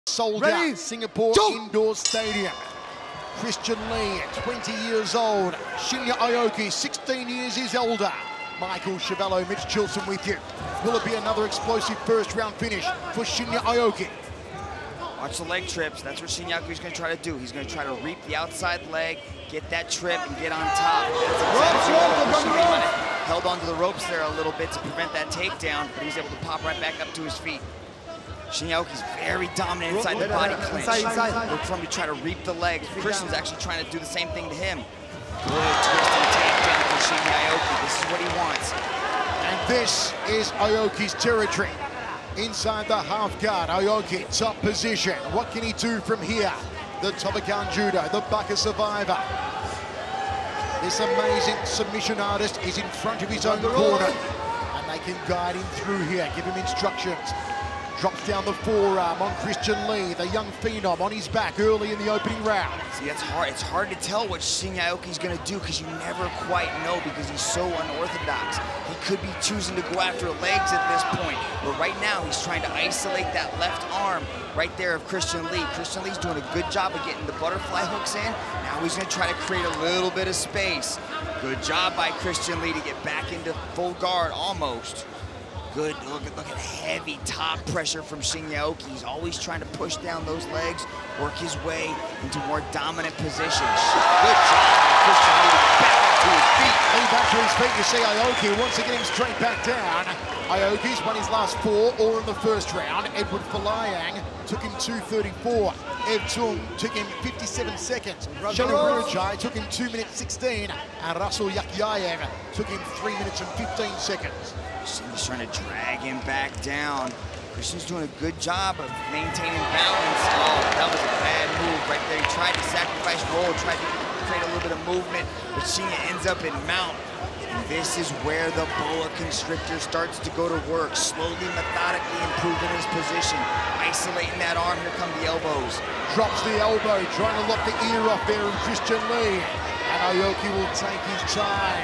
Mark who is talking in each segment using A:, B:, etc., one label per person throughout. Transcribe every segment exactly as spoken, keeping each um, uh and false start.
A: Sold
B: Ready?
A: out Singapore
B: Go.
A: Indoor Stadium. Christian Lee, twenty years old. Shinya Aoki, sixteen years his older. Michael Chavello, Mitch Chilson with you. Will it be another explosive first round finish for Shinya Aoki?
C: Watch the leg trips. That's what Shinya Aoki's going to try to do. He's going to try to reap the outside leg, get that trip, and get on top. That's exactly what Shinya might have held onto the ropes there a little bit to prevent that takedown, but he's able to pop right back up to his feet. Shinya Aoki's very dominant inside the body clinch.
B: Inside, inside.
C: Look for him to try to reap the legs. Christian's actually trying to do the same thing to him. Good twisting takedown for Shinya Aoki. This is what he wants.
A: And this is Aoki's territory. Inside the half guard, Aoki, top position. What can he do from here? The Tobakan Judo, the Baka survivor. This amazing submission artist is in front of his own corner. And they can guide him through here, give him instructions. Drops down the forearm on Christian Lee, the young phenom, on his back early in the opening round.
C: See, that's hard. It's hard to tell what Shinya Aoki's going to do because you never quite know because he's so unorthodox. He could be choosing to go after legs at this point, but right now he's trying to isolate that left arm right there of Christian Lee. Christian Lee's doing a good job of getting the butterfly hooks in. Now he's going to try to create a little bit of space. Good job by Christian Lee to get back into full guard almost. Good, look at, look at heavy top pressure from Shinya Aoki. He's always trying to push down those legs, work his way into more dominant positions. Good job, Christian Lee, back to his feet.
A: Lee back to his feet, you see Aoki wants to get him straight back down. Aoki's won his last four, all in the first round. Edward Falayang took him two thirty-four. Ev Tung took him fifty-seven seconds. Shelley Rurajai took him two minutes sixteen. And Russell Yakyayev took him three minutes and fifteen seconds.
C: He's trying to drag him back down. Christian's doing a good job of maintaining balance. Oh, that was a bad move right there. He tried to sacrifice roll, tried to create a little bit of movement, but Shinya ends up in mount. And this is where the boa constrictor starts to go to work, slowly, methodically improving his position, isolating that arm. Here come the elbows.
A: Drops the elbow, trying to lock the ear off there of Christian Lee. And Aoki will take his time.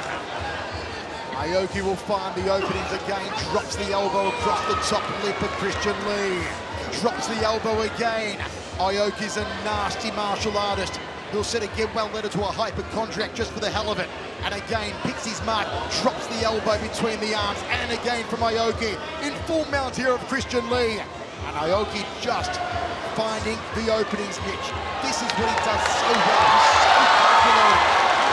A: Aoki will find the openings again, drops the elbow across the top lip of Christian Lee. Drops the elbow again. Aoki's a nasty martial artist. He'll set a get well letter to a hypochondriac just for the hell of it. And again, picks his mark, drops the elbow between the arms, and again from Aoki. In full mount here of Christian Lee. And Aoki just finding the openings, Mitch. This is what he does so well. He's so confident.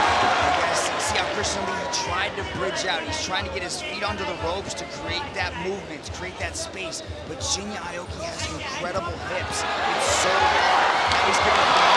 C: See how Christian Lee tried to bridge out. He's trying to get his feet onto the ropes to create that movement, to create that space. But Shinya Aoki has incredible hips. It's so hard. Now he's giving him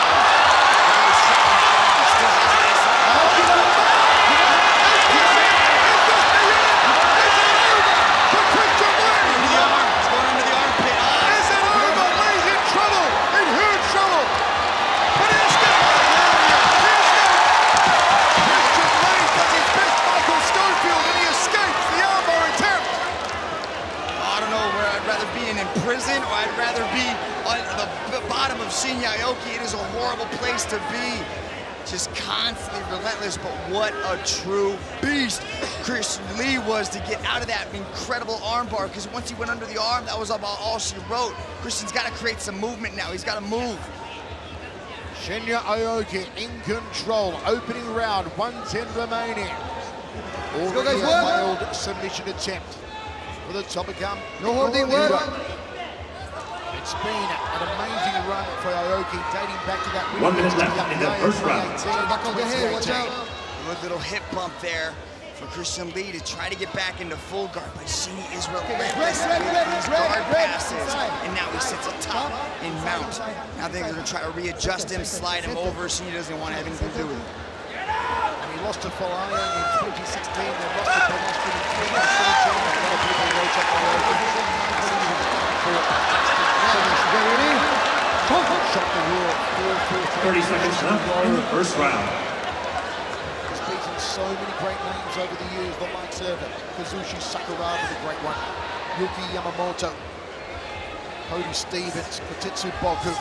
C: prison, or I'd rather be on the bottom of Shinya Aoki. It is a horrible place to be. Just constantly relentless, but what a true beast Christian Lee was to get out of that incredible armbar, because once he went under the arm, that was about all she wrote. Christian's got to create some movement now. He's got to move.
A: Shinya Aoki in control. Opening round, one ten remaining. Already a failed submission attempt for the Tobakan.
B: No holding word.
A: It's been an amazing run for Aoki, dating back to that win.
D: One minute left in the first round.
B: Back on the head, watch out.
C: Good little hip bump there for Christian Lee to try to get back into full guard, but Shinya is relentless with these guard passes. And now he sits atop in mount. Now they're going to try to readjust him, slide him over. Shinya doesn't want to have anything to do with it.
A: And he lost to Falayang in twenty sixteen, then lost to Pedestrian in twenty seventeen. A lot of people wrote up Aoki. Shot the world, four four
D: thirty seconds left in the first round.
A: He's beaten so many great names over the years, the likes of Kazushi Sakuraba, the great one, Yuki Yamamoto, Cody Stevens, Kotetsu Boku,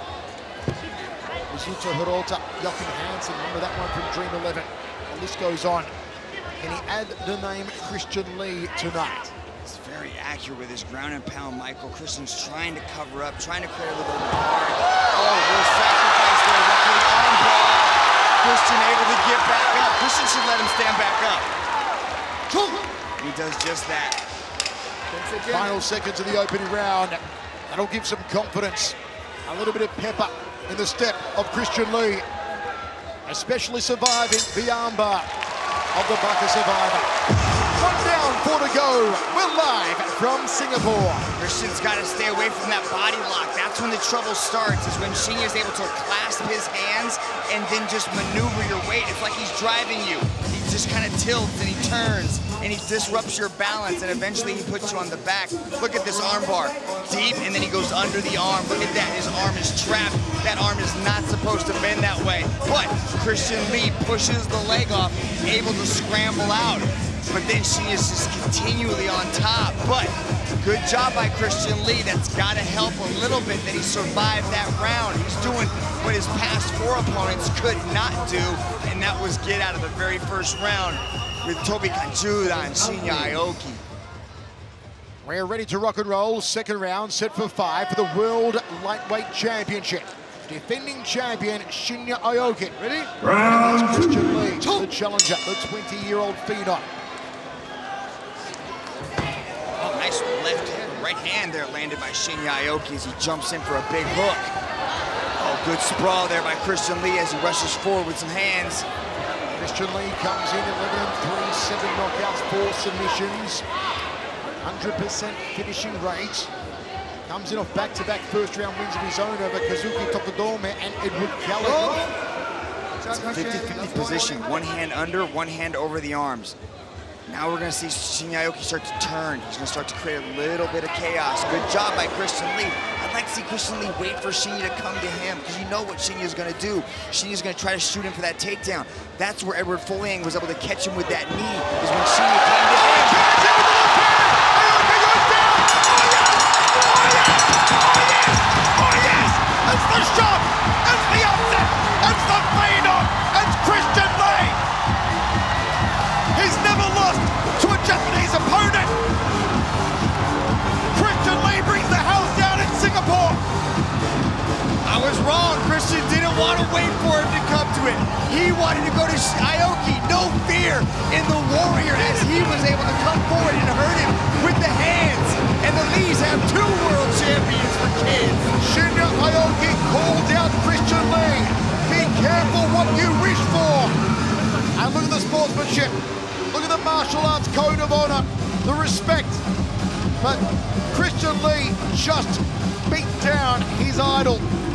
A: Mizuto Hirota, Joachim Hansen, remember that one from Dream eleven. The list goes on. Can he add the name Christian Lee tonight?
C: He's very accurate with his ground and pound, Michael. Christian's trying to cover up, trying to clear a little bit of the guard. Oh, real sacrifice there. Went for the armbar. Christian able to get back up. Christian should let him stand back up. He does just that.
A: Final seconds of the opening round. That'll give some confidence. A little bit of pepper in the step of Christian Lee. Especially surviving the armbar of the Bucker Survivor. One down, four to go. We're live from Singapore.
C: Christian's got to stay away from that body lock. That's when the trouble starts, is when Shinya is able to clasp his hands and then just maneuver your weight. It's like he's driving you. He just kind of tilts and he turns and he disrupts your balance and eventually he puts you on the back. Look at this arm bar. Deep, and then he goes under the arm. Look at that, his arm is trapped. That arm is not supposed to bend that way. But Christian Lee pushes the leg off, able to scramble out. But then she is just continually on top. But good job by Christian Lee. That's got to help a little bit that he survived that round. He's doing what his past four opponents could not do, and that was get out of the very first round with Toby Kanjuda and Shinya Aoki.
A: We're ready to rock and roll. Second round, set for five for the World Lightweight Championship. Defending champion Shinya Aoki. Ready?
D: Round
A: It's Christian Lee, the challenger, the twenty-year-old phenom.
C: Oh, nice left hand, right hand there landed by Shinya Aoki as he jumps in for a big hook. Oh, good sprawl there by Christian Lee as he rushes forward with some hands.
A: Christian Lee comes in eleven and three, seven knockouts, four submissions. one hundred percent finishing rate. Comes in off back-to-back first-round wins of his own over Kazuki Tokudome and Edward Gallagher.
C: fifty fifty position, one hand under, one hand over the arms. Now we're going to see Shinya Aoki start to turn. He's going to start to create a little bit of chaos. Good job by Christian Lee. I'd like to see Christian Lee wait for Shinya to come to him because you know what Shinya's going to do. Shinya's going to try to shoot him for that takedown. That's where Edward Foleyang was able to catch him with that knee, is when Shinya came to him.
A: It's the shot! It's the upset! It's the phenom! It's Christian Lee! He's never lost to a Japanese opponent! Christian Lee brings the house down in Singapore!
C: I was wrong. Christian didn't want to wait for him to come to it. He wanted to go to Aoki. No fear in the Warrior as he was able to come forward and hurt him with the hands. And the Lees have two world champions for kids.
A: Shinya Aoki called out Christian Lee. Be careful what you wish for. And look at the sportsmanship. Look at the martial arts code of honor. The respect. But Christian Lee just beat down his idol.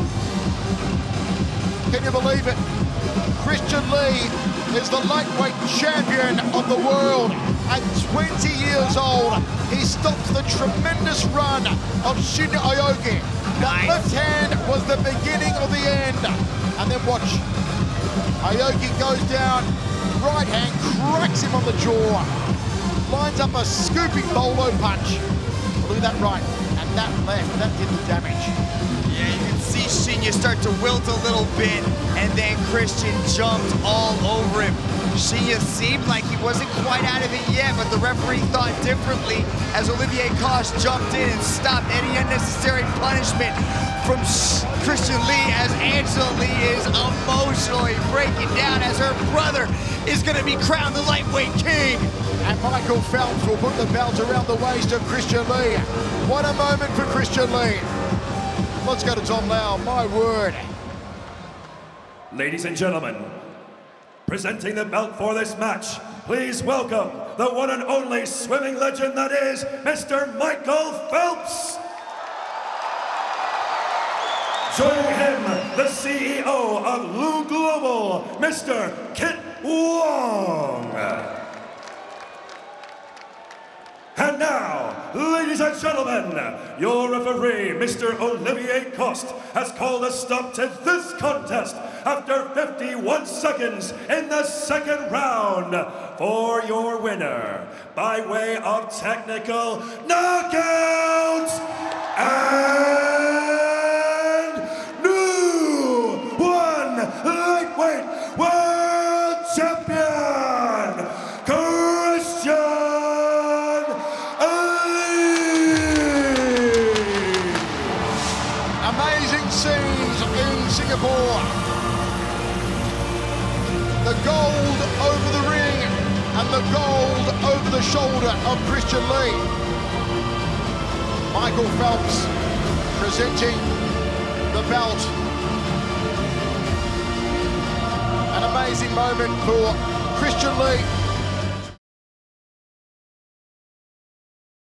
A: Can you believe it? Christian Lee is the lightweight champion of the world. At twenty years old, he stops the tremendous run of Shinya Aoki. That left hand was the beginning of the end. And then watch. Aoki goes down, right hand cracks him on the jaw. Lines up a scooping bolo punch. Look at that right, and that left, that did the damage.
C: Yeah, you can see Shinya start to wilt a little bit, and then Christian jumped all over him. Shinya seemed like he wasn't quite out of it yet, but the referee thought differently as Olivier Coste jumped in and stopped any unnecessary punishment from Christian Lee as Angela Lee is emotionally breaking down as her brother is going to be crowned the lightweight king.
A: And Michael Phelps will put the belt around the waist of Christian Lee. What a moment for Christian Lee. Let's go to Tom Lau, my word.
D: Ladies and gentlemen, presenting the belt for this match, please welcome the one and only swimming legend that is Mister Michael Phelps. Joining him, the C E O of Lu Global, Mister Kit Wong. And now, ladies and gentlemen, your referee, Mister Olivier Coste, has called a stop to this contest after fifty-one seconds in the second round for your winner by way of technical knockout and new one lightweight world champion, Christian Aoki.
A: scenes in Singapore. The gold over the ring and the gold over the shoulder of Christian Lee. Michael Phelps presenting the belt. An amazing moment for Christian Lee.